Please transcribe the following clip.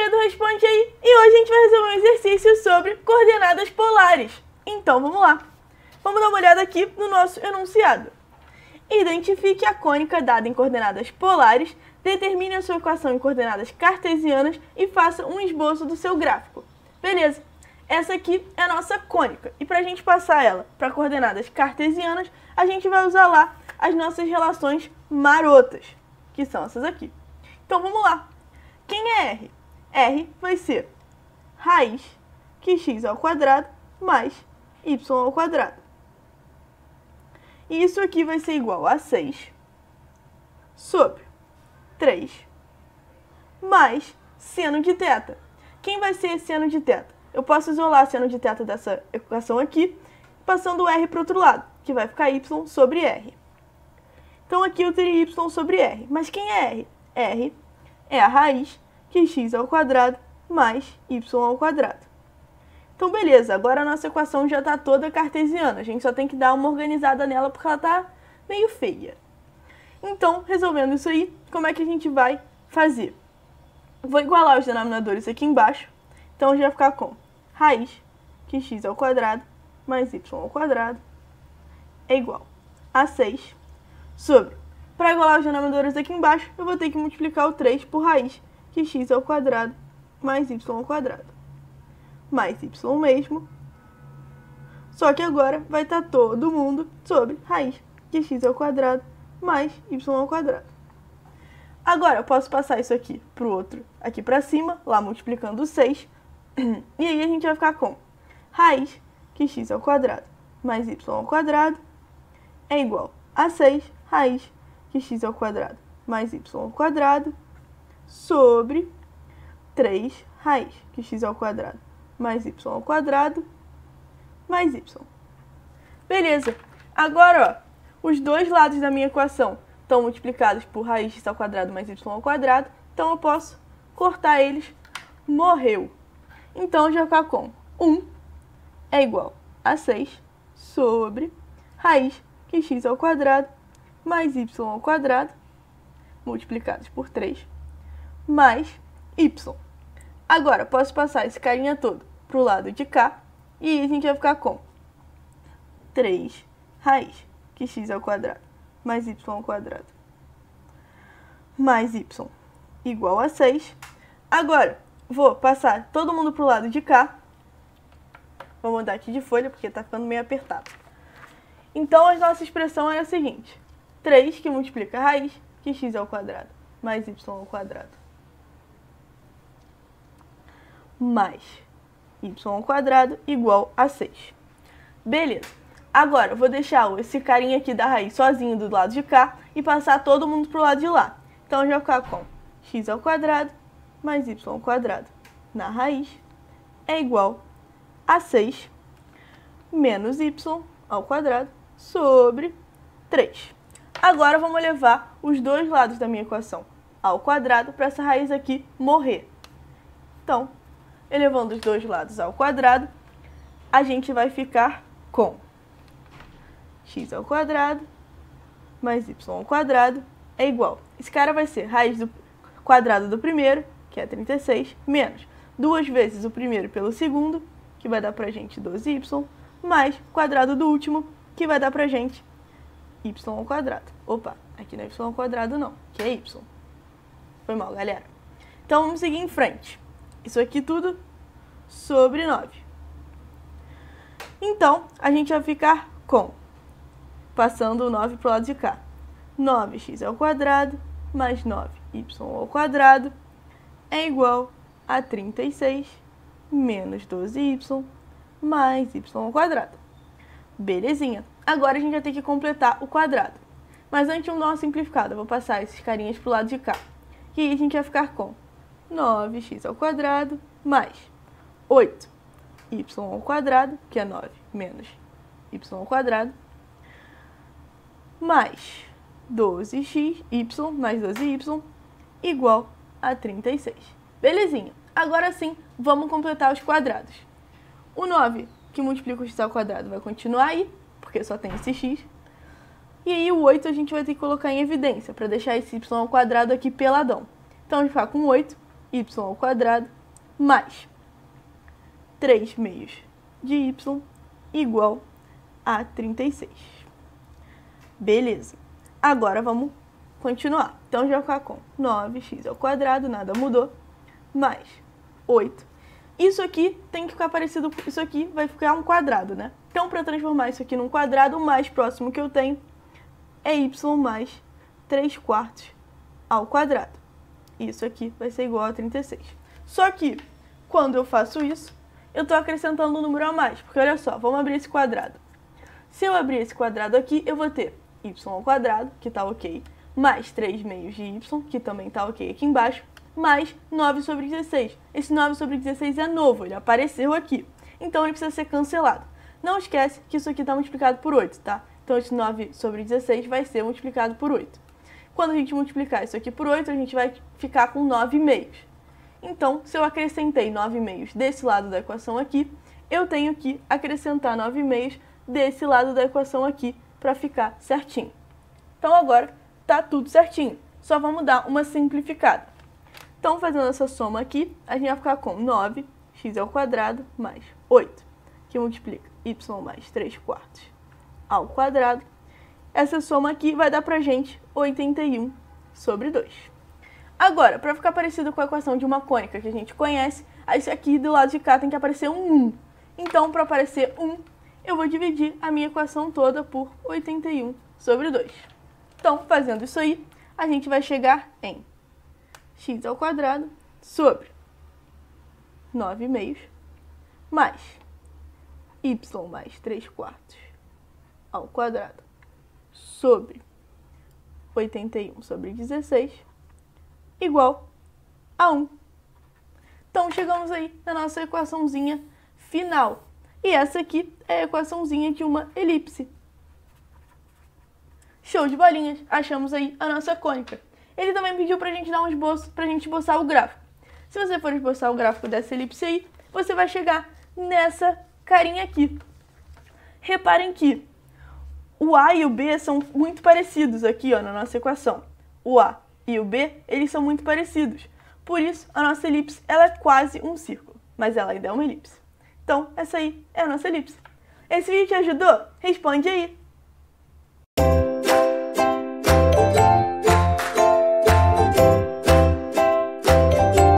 galerinha do Responde Aí! E hoje a gente vai resolver um exercício sobre coordenadas polares. Então vamos lá! Vamos dar uma olhada aqui no nosso enunciado. Identifique a cônica dada em coordenadas polares, determine a sua equação em coordenadas cartesianas e faça um esboço do seu gráfico. Beleza! Essa aqui é a nossa cônica. E para a gente passar ela para coordenadas cartesianas, a gente vai usar lá as nossas relações marotas, que são essas aqui. Então vamos lá! Quem é R? R vai ser raiz que x ao quadrado mais y ao quadrado. E isso aqui vai ser igual a 6 sobre 3 mais seno de θ. Quem vai ser seno de θ? Eu posso isolar seno de θ dessa equação aqui, passando o r para o outro lado, que vai ficar y sobre r. Então aqui eu teria y sobre r. Mas quem é r? R é a raiz que x ao quadrado mais y ao quadrado. Então beleza, agora a nossa equação já está toda cartesiana. A gente só tem que dar uma organizada nela porque ela está meio feia. Então, resolvendo isso aí, como é que a gente vai fazer? Vou igualar os denominadores aqui embaixo. Então já vai ficar com raiz que x ao quadrado mais y ao quadrado é igual a 6 sobre... Para igualar os denominadores aqui embaixo, eu vou ter que multiplicar o 3 por raiz que x ao quadrado mais y ao quadrado. Mais y mesmo. Só que agora vai estar todo mundo sobre raiz de x ao quadrado mais y ao quadrado. Agora eu posso passar isso aqui para o outro, aqui para cima, lá multiplicando o 6. E aí a gente vai ficar com raiz que x ao quadrado mais y ao quadrado é igual a 6 raiz que x ao quadrado mais y ao quadrado sobre 3 raiz que x ao quadrado mais y ao quadrado mais y. Beleza. Agora, ó, os dois lados da minha equação estão multiplicados por raiz x ao quadrado mais y ao quadrado, então eu posso cortar eles. Morreu. Então, já vai ficar com 1 é igual a 6 sobre raiz que x ao quadrado mais y ao quadrado, multiplicados por 3, mais y. Agora, posso passar esse carinha todo para o lado de cá, e aí a gente vai ficar com 3 raiz que x ao quadrado mais y ao quadrado mais y igual a 6. Agora, vou passar todo mundo para o lado de cá. Vou mudar aqui de folha, porque está ficando meio apertado. Então, a nossa expressão é a seguinte. 3 que multiplica a raiz que x ao quadrado mais y ao quadrado mais y ao quadrado igual a 6. Beleza. Agora, eu vou deixar esse carinha aqui da raiz sozinho do lado de cá e passar todo mundo para o lado de lá. Então, já vai ficar com x ao quadrado mais y ao quadrado na raiz é igual a 6 menos y ao quadrado sobre 3. Agora, vamos levar os dois lados da minha equação ao quadrado para essa raiz aqui morrer. Então, elevando os dois lados ao quadrado, a gente vai ficar com x ao quadrado mais y ao quadrado é igual. Esse cara vai ser raiz do quadrado do primeiro, que é 36, menos 2 vezes o primeiro pelo segundo, que vai dar pra gente 12y, mais quadrado do último, que vai dar pra gente y ao quadrado. Opa, aqui não é y ao quadrado não, que é y. Foi mal, galera. Então, vamos seguir em frente. Isso aqui tudo sobre 9. Então, a gente vai ficar com, passando o 9 para o lado de cá, 9x ao quadrado mais 9y ao quadrado é igual a 36 menos 12y mais y ao quadrado. Belezinha. Agora a gente vai ter que completar o quadrado. Mas antes de dar uma simplificada, eu vou passar esses carinhas para o lado de cá. E aí a gente vai ficar com 9x ao quadrado mais 8y ao quadrado, que é 9 menos y ao quadrado, mais 12xy mais 12y igual a 36. Belezinha. Agora sim, vamos completar os quadrados. O 9 que multiplica o x ao quadrado vai continuar aí, porque só tem esse x. E aí o 8 a gente vai ter que colocar em evidência, para deixar esse y ao quadrado aqui peladão. Então a gente vai ficar com 8y ao quadrado mais 3 meios de y igual a 36. Beleza. Agora vamos continuar. Então, já ficar com 9x², nada mudou, mais 8. Isso aqui tem que ficar parecido com isso aqui, vai ficar um quadrado, né? Então, para transformar isso aqui num quadrado, o mais próximo que eu tenho é y mais 3/4 ao quadrado. Isso aqui vai ser igual a 36. Só que, quando eu faço isso, eu estou acrescentando um número a mais, porque olha só, vamos abrir esse quadrado. Se eu abrir esse quadrado aqui, eu vou ter y², que está ok, mais 3 meios de y, que também está ok aqui embaixo, mais 9/16. Esse 9/16 é novo, ele apareceu aqui, então ele precisa ser cancelado. Não esquece que isso aqui está multiplicado por 8, tá? Então esse 9/16 vai ser multiplicado por 8. Quando a gente multiplicar isso aqui por 8, a gente vai ficar com 9 meios. Então, se eu acrescentei 9 meios desse lado da equação aqui, eu tenho que acrescentar 9 meios desse lado da equação aqui para ficar certinho. Então agora tá tudo certinho, só vamos dar uma simplificada. Então, fazendo essa soma aqui, a gente vai ficar com 9x² mais 8, que multiplica y mais 3/4 ao quadrado. Essa soma aqui vai dar pra gente 81/2. Agora, para ficar parecido com a equação de uma cônica que a gente conhece, isso aqui do lado de cá tem que aparecer um 1. Então, para aparecer 1, eu vou dividir a minha equação toda por 81/2. Então, fazendo isso aí, a gente vai chegar em x² sobre 9 meios mais y mais 3/4 ao quadrado sobre 81/16 igual a 1. Então, chegamos aí na nossa equaçãozinha final. E essa aqui é a equaçãozinha de uma elipse. Show de bolinhas! Achamos aí a nossa cônica. Ele também pediu pra gente dar um esboço, pra gente esboçar o gráfico. Se você for esboçar o gráfico dessa elipse aí, você vai chegar nessa carinha aqui. Reparem que o A e o B são muito parecidos aqui, ó, na nossa equação. O A e o B, eles são muito parecidos. Por isso, a nossa elipse, ela é quase um círculo, mas ela ainda é uma elipse. Então, essa aí é a nossa elipse. Esse vídeo te ajudou? Responde aí!